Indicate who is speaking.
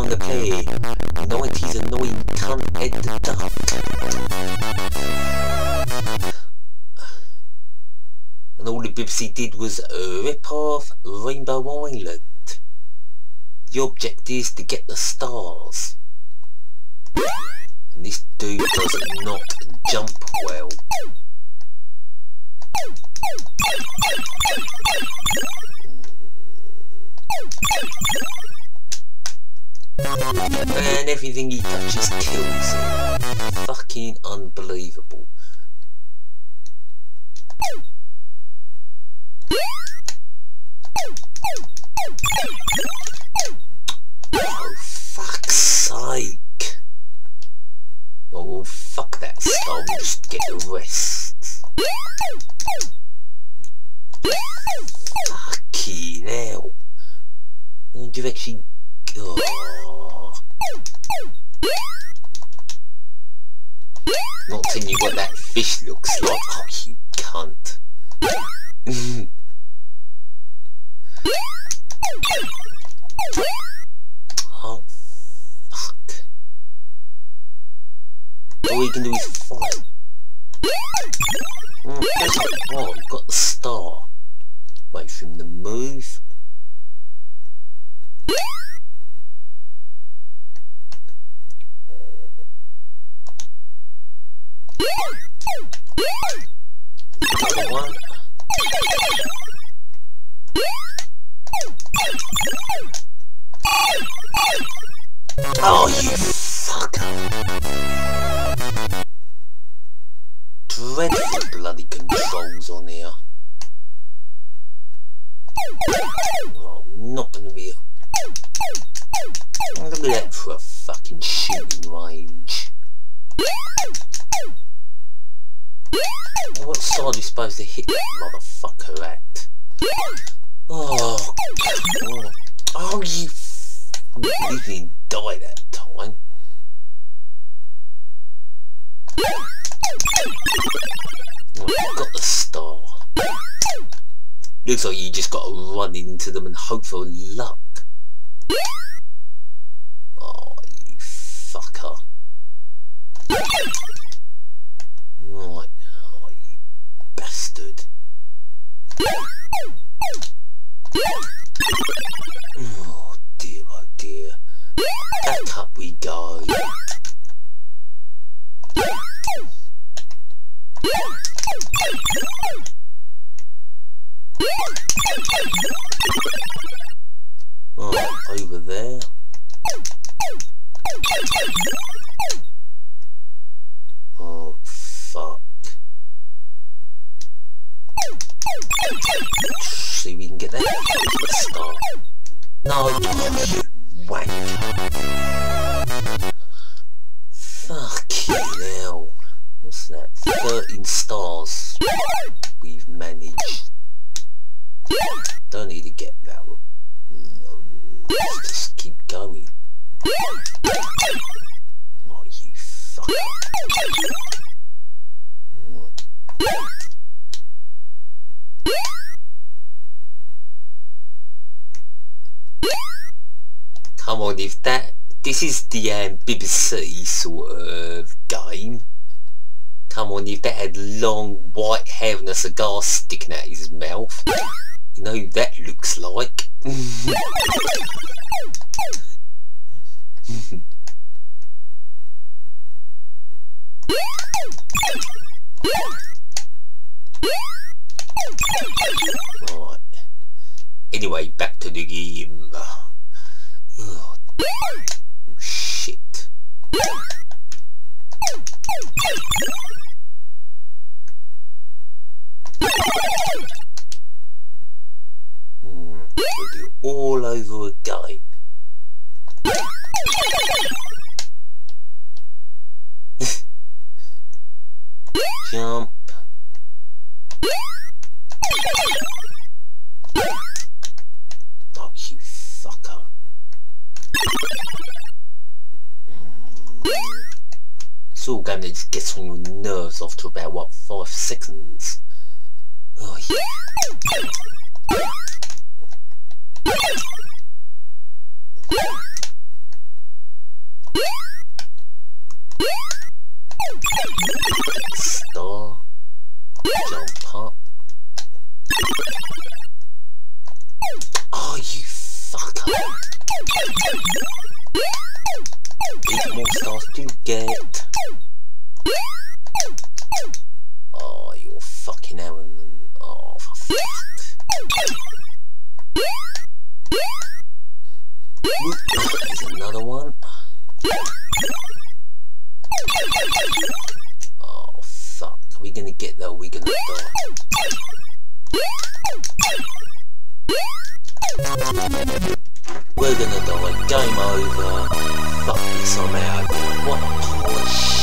Speaker 1: gonna play 90s annoying cunt Edd the Duck. And all the BBC did was rip off Rainbow Island. The object is to get the stars. And this dude does not jump well. And everything he touches kills him. Fucking unbelievable. Oh, fuck's sake. Oh, fuck that star, we'll just get the rest. Fucking hell. And you've actually... Oh. Not telling you what that fish looks like. Oh, you cunt. Oh, fuck. All we can do is fight. Oh, we've got the star. Wait for him to move. Another one. Oh, you fucker. Dreadful bloody controls on here. Oh, not gonna be... Look at that for a fucking shooting range. What side are you supposed to hit that motherfucker at? Oh, God. Oh, you didn't die that time. Oh, got the star. Looks like you just got to run into them and hope for luck. Oh, you fucker. Right. Oh, you bastard. Oh dear, oh dear. Back up we go. Oh, over there. Oh, fuck. See if we can get that star. No, you wanker. Fucking hell. What's that? 13 stars we've managed. Don't need to get that one. Let's just keep going. Oh, you fucker. Right. Come on, if that... This is the BBC sort of game. Come on, if that had long white hair and a cigar sticking out his mouth. You know who that looks like. Right. Anyway, back to the game. Oh, shit. We'll do it all over again. Jump. Oh, you fucker. It's all going to just get on your nerves after about, what, 5 seconds? Oh, yeah. Star. Jump up. Oh, you fucker. 8 more stars to get. Oh, you're fucking Aaron. Oh, for fuck. There's another one. Oh, fuck. Are we gonna get there? Are we gonna die? We're gonna die. Game over. Fuck this, I'm out. What a pile of shit.